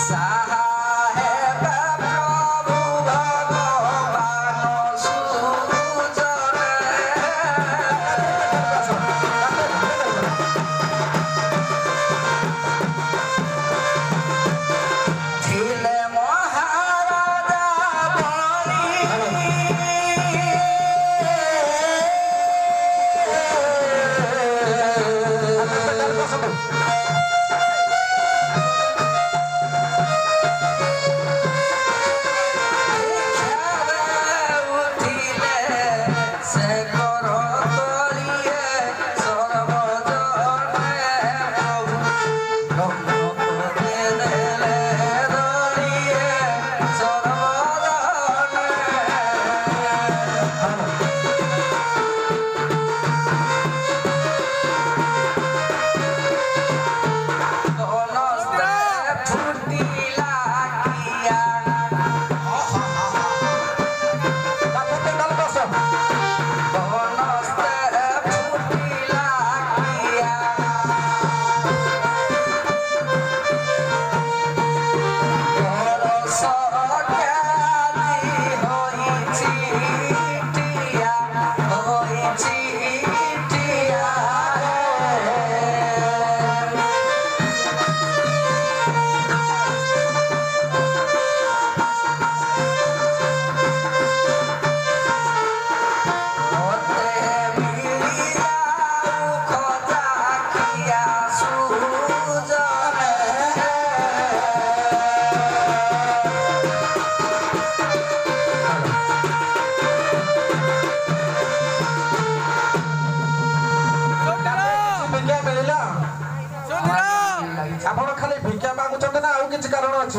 ଆପଣ ଖାଲି ଭିକ୍ଷା ମାଗୁଛନ୍ତି ନା ଆଉ କିଛି କାରଣ ଅଛି?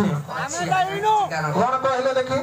କଣ କହିଲେ ଦେଖି?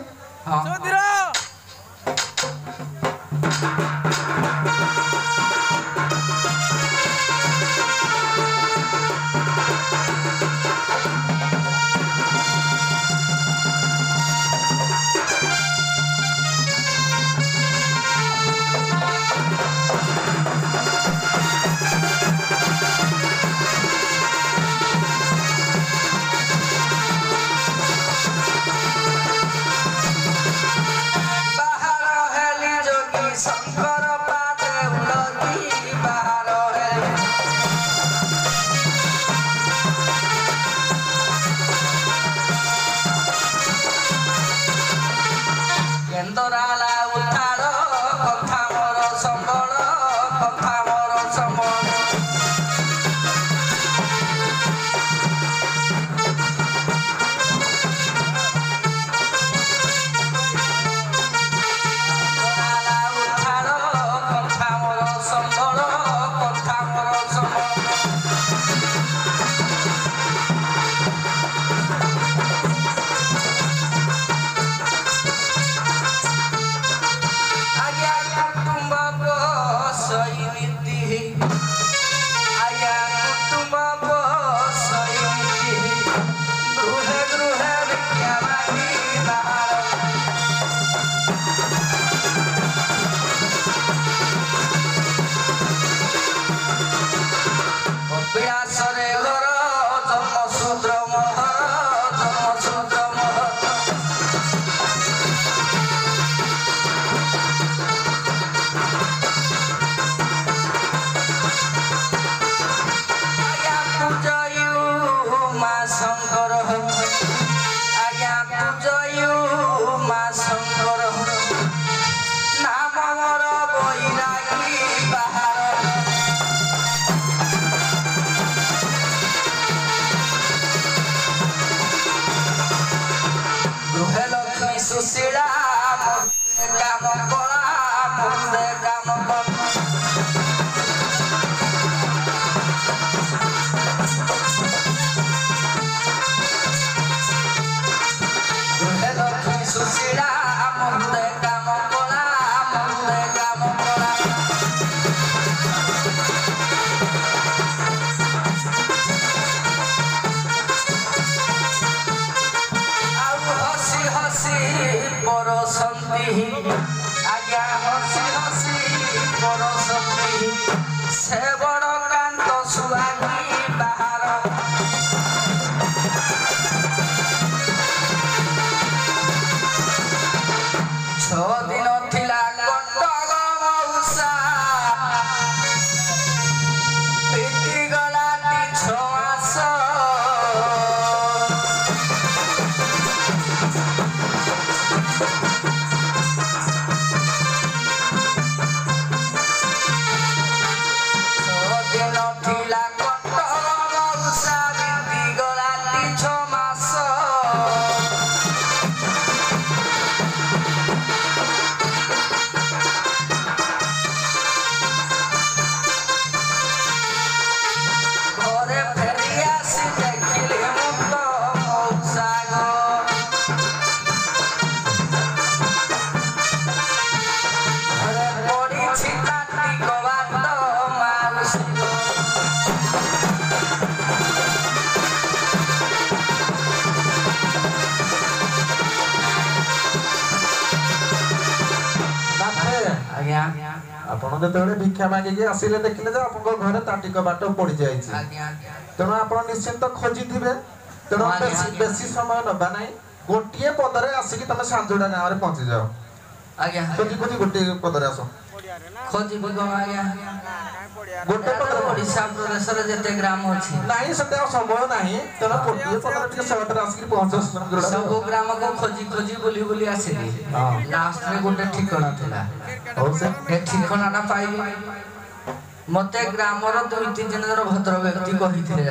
ଯେତେବେଳେ ଭିକ୍ଷା ମାଗିକି ଆସିଲେ ଦେଖିଲେ ଯେ ଆପଣଙ୍କ ଘରେ ତାଟିକ ବାଟ ପଡି ଯାଇଛି ତେଣୁ ଆପଣ ନିଶ୍ଚିନ୍ତ ଖୋଜିଥିବେ ତେଣୁ ବେଶୀ ସମୟ ନବା ନାହିଁ ଗୋଟିଏ ପଦରେ ଆସିକି ତମେ ସାଞ୍ଜୁଡା ଗାଁରେ ପହଞ୍ଚି ଯାଅ ଆଜ୍ଞା ଖୋଜି ଖୋଜି ଗୋଟିଏ ପଦରେ ଆସ ଖୋଜି ଆଜ୍ଞା ଗୋଟେ ପଦରେ ଓଡ଼ିଶା ପ୍ରଦେଶରେ ଯେତେ ଗ୍ରାମ ଅଛି ନାହିଁ ସେତେ ଆଉ ସମୟ ନାହିଁ ତେଣୁ ଗୋଟିଏ ପଦରେ ଟିକେ ସହରରେ ଆସିକି ପହଞ୍ଚ ସବୁ ଗ୍ରାମକୁ ଖୋଜି ଖୋଜି ବୁଲି ବୁଲି ଆସିଲି ଲାଷ୍ଟରେ ଗୋଟେ ଠିକଣା ଥିଲା ଏ ଠିକଣାଟା ପାଇଲି ମତେ ଗ୍ରାମର 2-3 ଜଣର ଭଦ୍ର ବ୍ୟକ୍ତି କହିଥିଲେ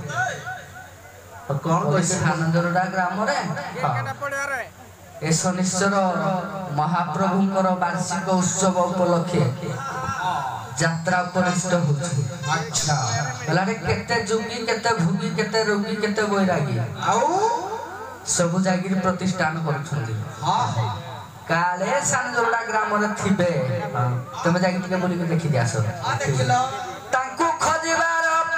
କଣ ସାନଜୋରଡା ଗ୍ରାମରେ ଏ ଶନିଶ୍ଚର ମହାପ୍ରଭୁଙ୍କର ବାର୍ଷିକ ଉତ୍ସବ ଉପଲକ୍ଷେ ଯାତ୍ରା ଉପନିଷ୍ଟ ହଉଛି ହେଲାରେ କେତେ ଯୋଗୀ କେତେ ଭୋଗୀ କେତେ ରୋଗୀ କେତେ ବୈରାଗୀ ଆଉ ସବୁ ଜାଗିରି ପ୍ରତିଷ୍ଠାନ କରୁଛନ୍ତି କାଳେ ସାନଜୋରଡା ଗ୍ରାମରେ ଥିବେ ତମେ ଯାଇକି ଟିକେ ବୁଲିକି ଦେଖିକି ଆସ ତାଙ୍କୁ ଖୋଜିବାର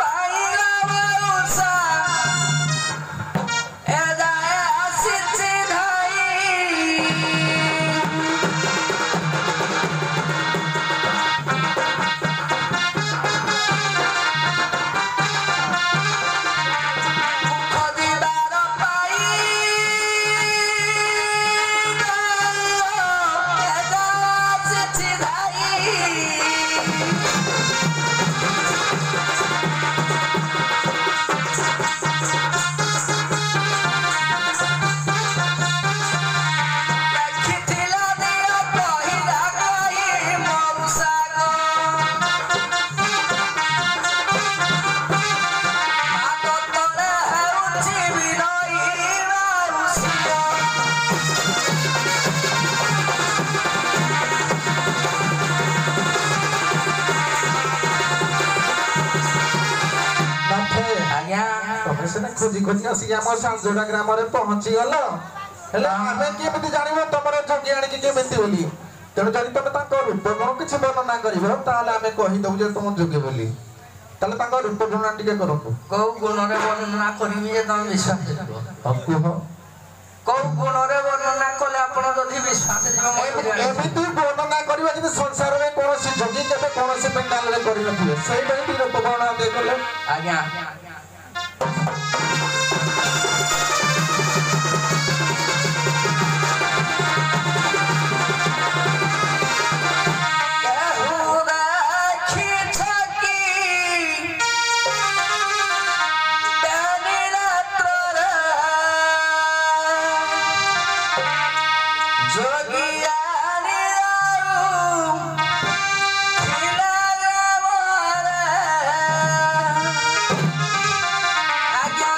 खोजी खोजी आसिक आम सांजोड़ा ग्राम पहुंची गल आमे केमिति जानिबो तमर जोगी आनिक केमिति बोली तेणु जदि तुम रूप गुण किसी वर्णना कर आमे कहीदे जे तुम जोगी बोली रूप गुण टे करूँ कौ गुण वर्णना करी तुम विश्वास कह कौ गुण वर्णना कले आप विश्वास एमती वर्णना करवा जी संसार में कौन जोगी के कौन पेंडाल में कर रूप वर्णना कले आज्ञा आज्ञा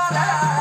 ला